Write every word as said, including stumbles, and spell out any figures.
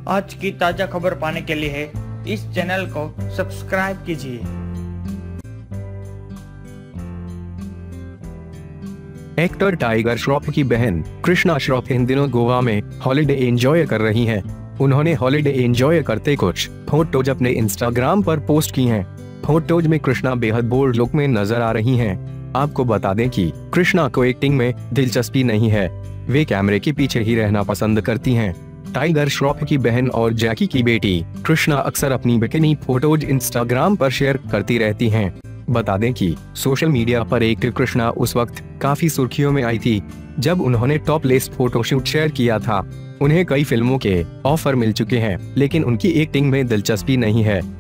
आज की ताजा खबर पाने के लिए इस चैनल को सब्सक्राइब कीजिए। एक्टर टाइगर श्रॉफ की बहन कृष्णा श्रॉफ इन दिनों गोवा में हॉलिडे एंजॉय कर रही हैं। उन्होंने हॉलिडे एंजॉय करते कुछ फोटोज अपने इंस्टाग्राम पर पोस्ट की हैं। फोटोज में कृष्णा बेहद बोल्ड लुक में नजर आ रही हैं। आपको बता दें कि कृष्णा को एक्टिंग में दिलचस्पी नहीं है, वे कैमरे के पीछे ही रहना पसंद करती हैं। टाइगर श्रॉफ की बहन और जैकी की बेटी कृष्णा अक्सर अपनी बिकिनी फोटोज इंस्टाग्राम पर शेयर करती रहती हैं। बता दें कि सोशल मीडिया पर एक्टिव कृष्णा उस वक्त काफी सुर्खियों में आई थी जब उन्होंने टॉपलेस फोटोशूट शेयर किया था। उन्हें कई फिल्मों के ऑफर मिल चुके हैं, लेकिन उनकी एक्टिंग में दिलचस्पी नहीं है।